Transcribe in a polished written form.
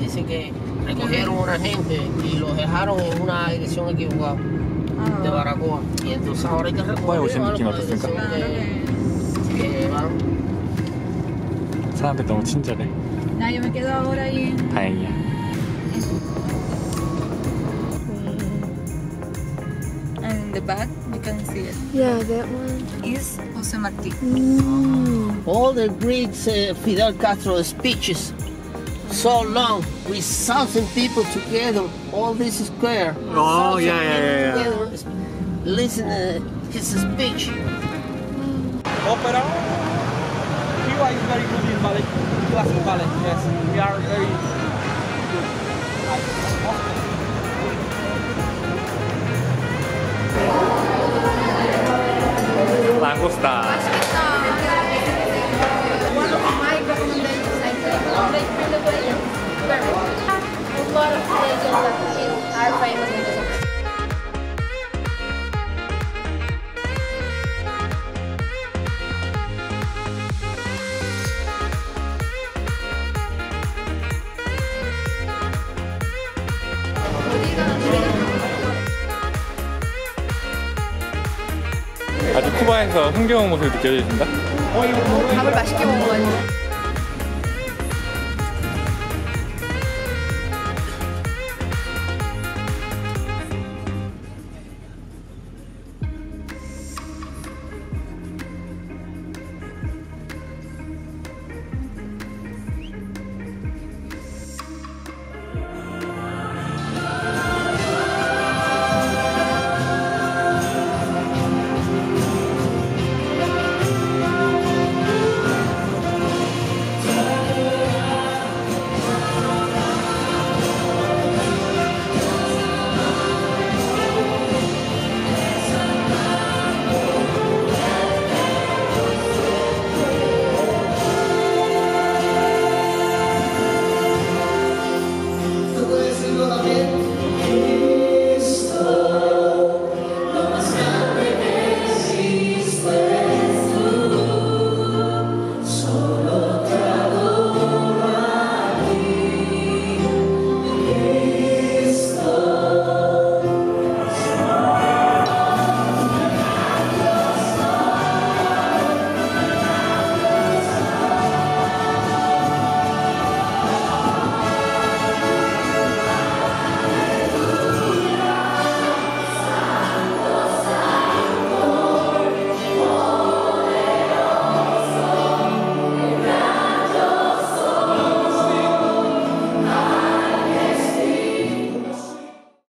Dicen que recogieron una gente y los dejaron en una dirección equivocada de Baracoa. Y entonces ahora hay que recoger que van. 사람들 너무 친절해. Nah, yo me quedo ahora ahí en... 다행이야. And in the back, you can see it. Yeah, that one. Is Jose Marti. All the great Fidel Castro speeches, so long, with 1,000 people together, all this square. Oh, yeah. Together, listen his speech. Opera. Cuba is very good in ballet, classic ballet. Yes, we are very good. 랑고스타. One of my recommendations, I think, a lot of places that are famous in this. 아주 쿠바에서 흥겨운 모습이 느껴진다. 밥을 맛있게 먹어가지고.